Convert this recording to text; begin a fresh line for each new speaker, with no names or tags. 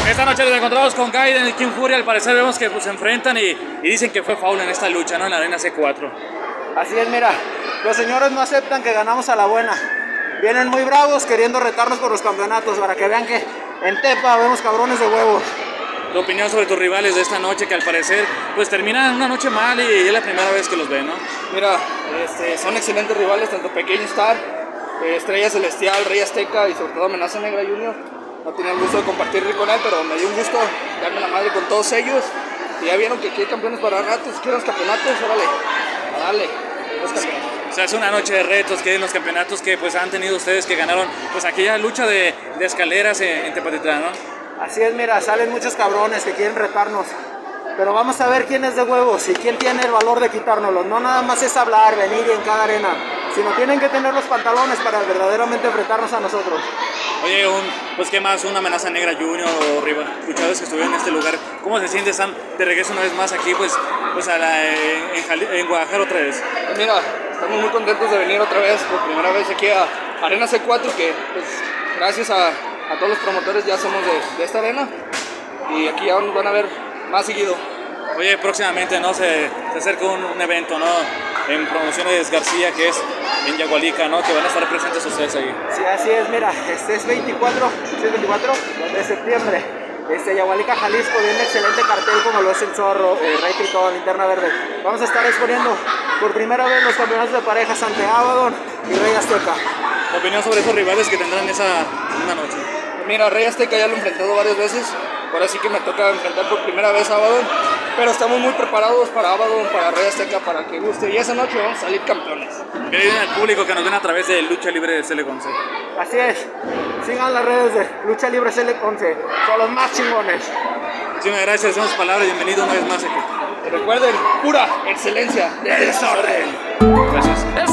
Esta noche nos encontramos con Gaiden y King Fury. Al parecer vemos que pues, se enfrentan y dicen que fue foul en esta lucha, ¿no? En la arena C4.
Así es, mira, los señores no aceptan que ganamos a la buena. Vienen muy bravos queriendo retarnos por los campeonatos para que vean que en Tepa vemos cabrones de huevos.
Tu opinión sobre tus rivales de esta noche, que al parecer pues terminan una noche mal y es la primera vez que los ven, ¿no?
Mira, son excelentes rivales, tanto Pequeño Star, Estrella Celestial, Rey Azteca y sobre todo Amenaza Negra Junior. No tenía el gusto de compartir con él, pero me dio un gusto darme la madre con todos ellos. Y ya vieron que aquí hay campeones para ratos. Si quieren los campeonatos, órale, a darle los campeonatos.
O sea, es una noche de retos que en los campeonatos que pues han tenido ustedes, que ganaron pues aquella lucha de escaleras en Tepatitlán, ¿no?
Así es, mira, salen muchos cabrones que quieren retarnos. Pero vamos a ver quién es de huevos y quién tiene el valor de quitárnoslos. No nada más es hablar, venir en cada arena, sino tienen que tener los pantalones para verdaderamente enfrentarnos a nosotros.
Oye, pues qué más, una Amenaza Negra Junior o luchadores que estuvieron en este lugar. ¿Cómo se siente, Sam, de regreso una vez más aquí pues en Guadalajara otra vez?
Pues mira, estamos muy contentos de venir otra vez, por primera vez aquí a Arena C4, que pues gracias a todos los promotores ya somos de esta arena y aquí ya nos van a ver más seguido.
Oye, próximamente, ¿no? Se acerca un evento, ¿no? En Promociones García, que es en Yagualica, ¿no? Que van a estar presentes ustedes ahí.
Sí, así es, mira, este es 24 de septiembre. Yagualica, Jalisco, viene excelente cartel como lo es el Zorro, Rey Tritón, Linterna Verde. Vamos a estar exponiendo por primera vez los campeonatos de parejas ante Abaddon y Rey Azteca.
¿Opinión sobre esos rivales que tendrán una noche?
Mira, Rey Azteca ya lo he enfrentado varias veces, ahora sí que me toca enfrentar por primera vez a Abaddon, pero estamos muy preparados para Abaddon, para Rey Azteca, para que guste, y esa noche vamos a salir campeones.
Que digan al público que nos ven a través de Lucha Libre CL11.
Así es, sigan las redes de Lucha Libre CL11, son los más chingones.
Muchísimas gracias, hacemos palabras, bienvenido una vez más aquí.
Y recuerden, pura excelencia de desorden.
Gracias.